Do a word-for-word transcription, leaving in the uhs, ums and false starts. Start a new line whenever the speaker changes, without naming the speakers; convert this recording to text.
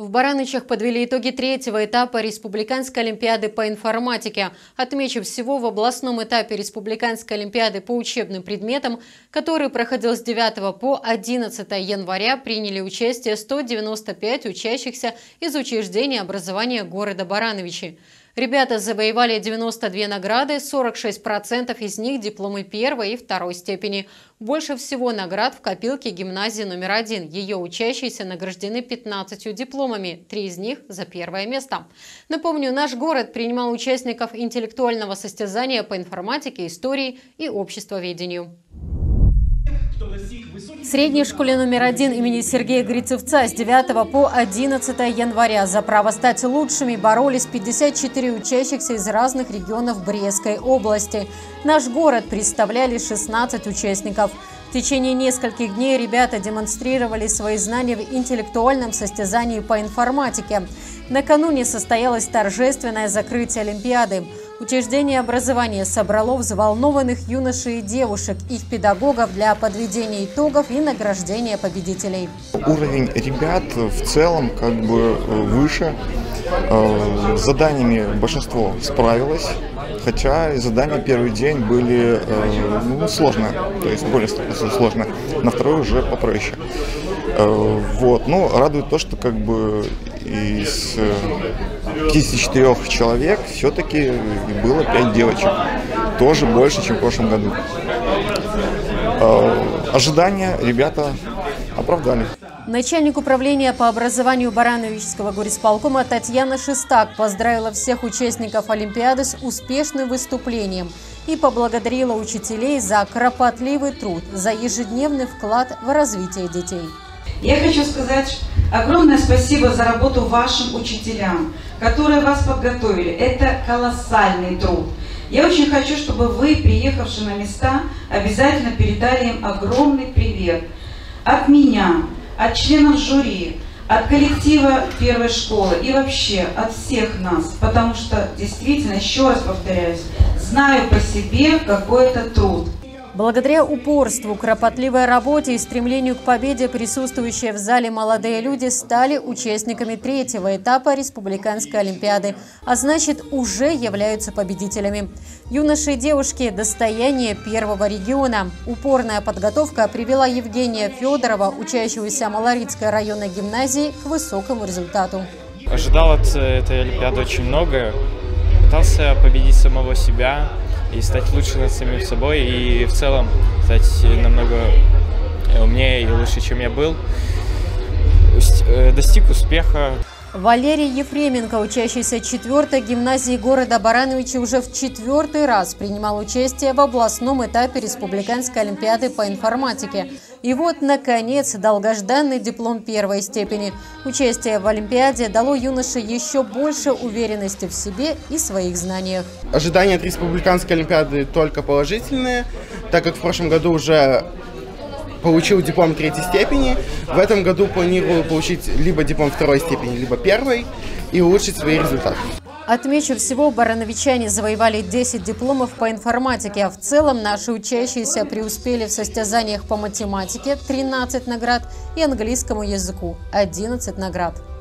В Баранычах подвели итоги третьего этапа Республиканской олимпиады по информатике. Отмечу, всего в областном этапе Республиканской олимпиады по учебным предметам, который проходил с девятого по одиннадцатое января, приняли участие сто девяносто пять учащихся из учреждений образования города Барановичи. Ребята завоевали девяносто две награды, сорок шесть процентов из них дипломы первой и второй степени. Больше всего наград в копилке гимназии номер один. Ее учащиеся награждены пятнадцатью дипломами, три из них за первое место. Напомню, наш город принимал участников интеллектуального состязания по информатике, истории и обществоведению. В средней школе номер один имени Сергея Грицевца с девятого по одиннадцатое января за право стать лучшими боролись пятьдесят четыре учащихся из разных регионов Брестской области. Наш город представляли шестнадцать участников. В течение нескольких дней ребята демонстрировали свои знания в интеллектуальном состязании по информатике. Накануне состоялось торжественное закрытие Олимпиады. Учреждение образования собрало взволнованных юношей и девушек, их педагогов для подведения итогов и награждения победителей.
Уровень ребят в целом как бы выше. С заданиями большинство справилось, хотя задания первый день были ну, сложные, то есть более сложные, на второй уже попроще. Вот. Ну, радует то, что как бы из пятидесяти четырёх человек все-таки было пять девочек. Тоже больше, чем в прошлом году. Ожидания ребята оправдали.
Начальник управления по образованию Барановичского горисполкома Татьяна Шестак поздравила всех участников Олимпиады с успешным выступлением и поблагодарила учителей за кропотливый труд, за ежедневный вклад в развитие детей.
Я хочу сказать огромное спасибо за работу вашим учителям, которые вас подготовили. Это колоссальный труд. Я очень хочу, чтобы вы, приехавшие на места, обязательно передали им огромный привет от меня, от членов жюри, от коллектива первой школы и вообще от всех нас. Потому что, действительно, еще раз повторяюсь, знаю по себе, какой это труд.
Благодаря упорству, кропотливой работе и стремлению к победе присутствующие в зале молодые люди стали участниками третьего этапа Республиканской олимпиады, а значит, уже являются победителями. Юноши и девушки – достояние первого региона. Упорная подготовка привела Евгения Федорова, учащегося Малорицкой районной гимназии, к высокому результату.
Ожидал от этой олимпиады очень многое. Пытался победить самого себя и стать лучше над самим собой, и в целом стать намного умнее и лучше, чем я был. Достиг успеха.
Валерий Ефременко, учащийся четвёртой гимназии города Барановичи, уже в четвертый раз принимал участие в областном этапе Республиканской олимпиады по информатике. И вот, наконец, долгожданный диплом первой степени. Участие в олимпиаде дало юноше еще больше уверенности в себе и своих знаниях.
Ожидания от Республиканской олимпиады только положительные, так как в прошлом году уже получил диплом третьей степени. В этом году планирую получить либо диплом второй степени, либо первой и улучшить свои результаты.
Отмечу, всего барановичане завоевали десять дипломов по информатике, а в целом наши учащиеся преуспели в состязаниях по математике – тринадцать наград и английскому языку – одиннадцать наград.